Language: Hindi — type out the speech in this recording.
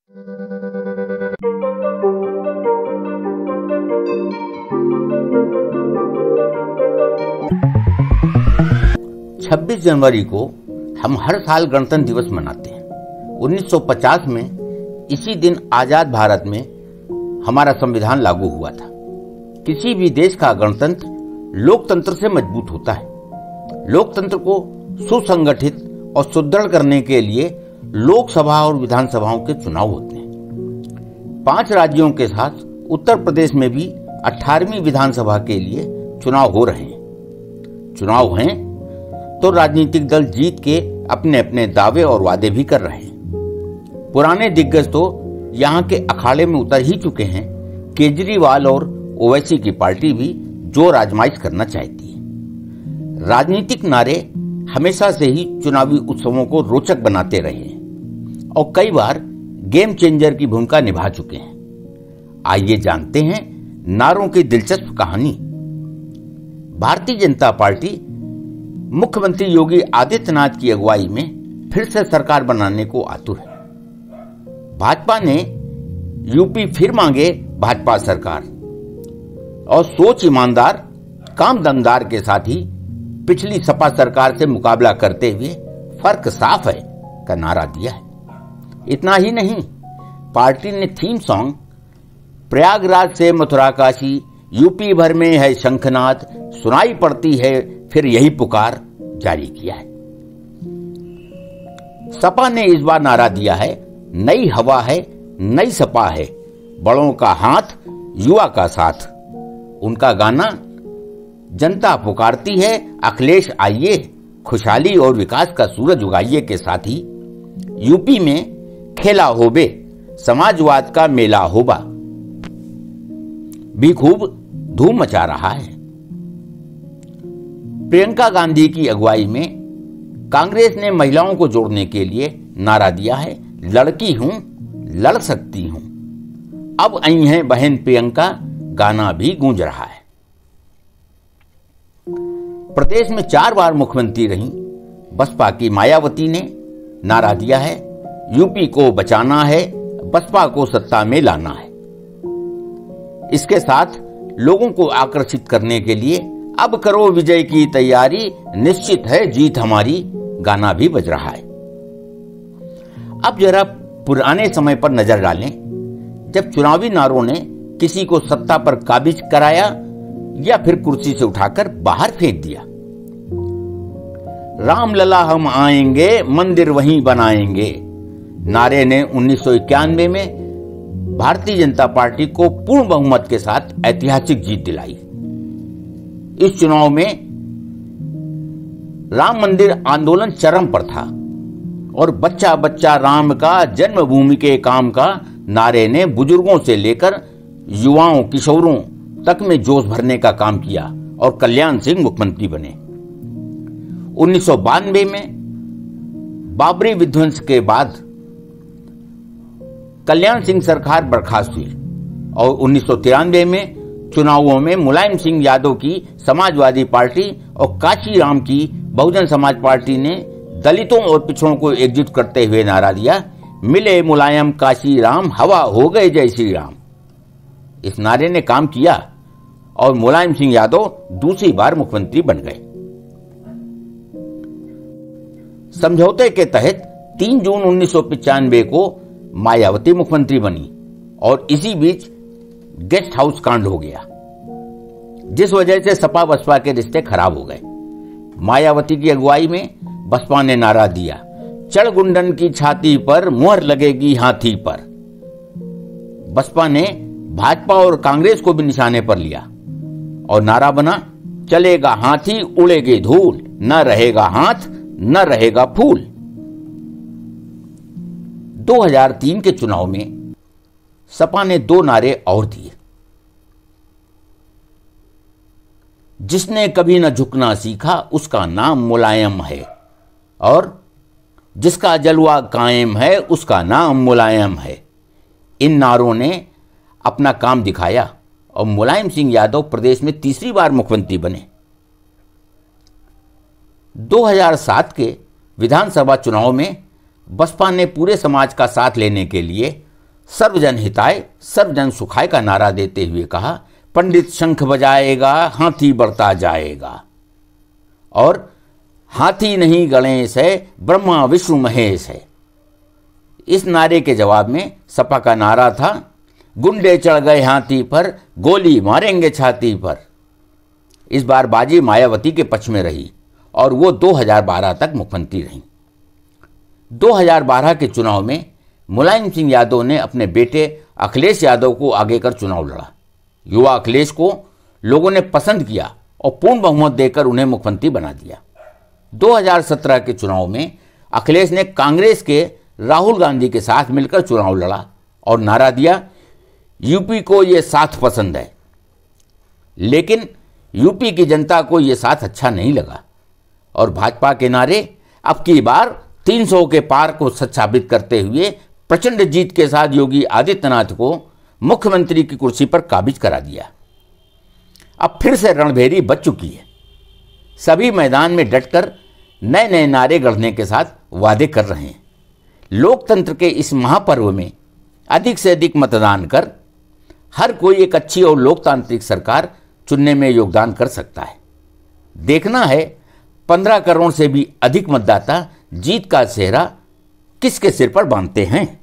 छब्बीस जनवरी को हम हर साल गणतंत्र दिवस मनाते हैं। 1950 में इसी दिन आजाद भारत में हमारा संविधान लागू हुआ था। किसी भी देश का गणतंत्र लोकतंत्र से मजबूत होता है। लोकतंत्र को सुसंगठित और सुदृढ़ करने के लिए लोकसभा और विधानसभाओं के चुनाव होते हैं। 5 राज्यों के साथ उत्तर प्रदेश में भी 18वीं विधानसभा के लिए चुनाव हो रहे हैं। चुनाव हैं तो राजनीतिक दल जीत के अपने अपने दावे और वादे भी कर रहे हैं। पुराने दिग्गज तो यहाँ के अखाड़े में उतर ही चुके हैं। केजरीवाल और ओवैसी की पार्टी भी जोर आजमाइश करना चाहती है। राजनीतिक नारे हमेशा से ही चुनावी उत्सवों को रोचक बनाते रहे हैं और कई बार गेम चेंजर की भूमिका निभा चुके हैं। आइए जानते हैं नारों की दिलचस्प कहानी। भारतीय जनता पार्टी मुख्यमंत्री योगी आदित्यनाथ की अगुवाई में फिर से सरकार बनाने को आतुर है। भाजपा ने यूपी फिर मांगे भाजपा सरकार और सोच ईमानदार, काम दमदार के साथ ही पिछली सपा सरकार से मुकाबला करते हुए फर्क साफ है का नारा दिया है। इतना ही नहीं, पार्टी ने थीम सॉन्ग प्रयागराज से मथुरा काशी, यूपी भर में है शंखनाद, सुनाई पड़ती है फिर यही पुकार जारी किया है। सपा ने इस बार नारा दिया है, नई हवा है, नई सपा है, बड़ों का हाथ, युवा का साथ। उनका गाना जनता पुकारती है, अखिलेश आइए, खुशहाली और विकास का सूरज उगाइए के साथ ही यूपी में खेला होबे, समाजवाद का मेला होबा भी खूब धूम मचा रहा है। प्रियंका गांधी की अगुवाई में कांग्रेस ने महिलाओं को जोड़ने के लिए नारा दिया है, लड़की हूं, लड़ सकती हूं। अब आई हैं बहन प्रियंका, गाना भी गूंज रहा है। प्रदेश में 4 बार मुख्यमंत्री रहीं बसपा की मायावती ने नारा दिया है, यूपी को बचाना है, बसपा को सत्ता में लाना है। इसके साथ लोगों को आकर्षित करने के लिए अब करो विजय की तैयारी, निश्चित है जीत हमारी, गाना भी बज रहा है। अब जरा पुराने समय पर नजर डालें, जब चुनावी नारों ने किसी को सत्ता पर काबिज कराया या फिर कुर्सी से उठाकर बाहर फेंक दिया। रामलला हम आएंगे, मंदिर वहीं बनाएंगे नारे ने 1991 में भारतीय जनता पार्टी को पूर्ण बहुमत के साथ ऐतिहासिक जीत दिलाई। इस चुनाव में राम मंदिर आंदोलन चरम पर था और बच्चा बच्चा राम का, जन्मभूमि के काम का नारे ने बुजुर्गों से लेकर युवाओं, किशोरों तक में जोश भरने का काम किया और कल्याण सिंह मुख्यमंत्री बने। 1992 में बाबरी विध्वंस के बाद कल्याण सिंह सरकार बर्खास्त हुई और 1993 में चुनावों में मुलायम सिंह यादव की समाजवादी पार्टी और काशीराम की बहुजन समाज पार्टी ने दलितों और पिछड़ों को एकजुट करते हुए नारा दिया, मिले मुलायम काशीराम, हवा हो गए जय श्री राम। इस नारे ने काम किया और मुलायम सिंह यादव दूसरी बार मुख्यमंत्री बन गए। समझौते के तहत 3 जून 1995 को मायावती मुख्यमंत्री बनी और इसी बीच गेस्ट हाउस कांड हो गया, जिस वजह से सपा बसपा के रिश्ते खराब हो गए। मायावती की अगुवाई में बसपा ने नारा दिया, चढ़ गुंडन की छाती पर, मुहर लगेगी हाथी पर। बसपा ने भाजपा और कांग्रेस को भी निशाने पर लिया और नारा बना, चलेगा हाथी उड़ेगी धूल, न रहेगा हाथ न रहेगा फूल। 2003 के चुनाव में सपा ने 2 नारे और दिए, जिसने कभी न झुकना सीखा उसका नाम मुलायम है और जिसका जलवा कायम है उसका नाम मुलायम है। इन नारों ने अपना काम दिखाया और मुलायम सिंह यादव प्रदेश में तीसरी बार मुख्यमंत्री बने। 2007 के विधानसभा चुनाव में बसपा ने पूरे समाज का साथ लेने के लिए सर्वजन हिताय सर्वजन सुखाय का नारा देते हुए कहा, पंडित शंख बजाएगा हाथी बढ़ता जाएगा, और हाथी नहीं गणेश है ब्रह्मा विष्णु महेश है। इस नारे के जवाब में सपा का नारा था, गुंडे चढ़ गए हाथी पर गोली मारेंगे छाती पर। इस बार बाजी मायावती के पक्ष में रही और वो 2012 तक मुख्यमंत्री रहीं। 2012 के चुनाव में मुलायम सिंह यादव ने अपने बेटे अखिलेश यादव को आगे कर चुनाव लड़ा। युवा अखिलेश को लोगों ने पसंद किया और पूर्ण बहुमत देकर उन्हें मुख्यमंत्री बना दिया। 2017 के चुनाव में अखिलेश ने कांग्रेस के राहुल गांधी के साथ मिलकर चुनाव लड़ा और नारा दिया, यूपी को ये साथ पसंद है। लेकिन यूपी की जनता को ये साथ अच्छा नहीं लगा और भाजपा के नारे अब की बार 300 के पार को सच साबित करते हुए प्रचंड जीत के साथ योगी आदित्यनाथ को मुख्यमंत्री की कुर्सी पर काबिज करा दिया। अब फिर से रणभेरी बच चुकी है। सभी मैदान में डटकर नए नए नारे गढ़ने के साथ वादे कर रहे हैं। लोकतंत्र के इस महापर्व में अधिक से अधिक मतदान कर हर कोई एक अच्छी और लोकतांत्रिक सरकार चुनने में योगदान कर सकता है। देखना है 15 करोड़ से भी अधिक मतदाता जीत का सेहरा किसके सिर पर बांधते हैं।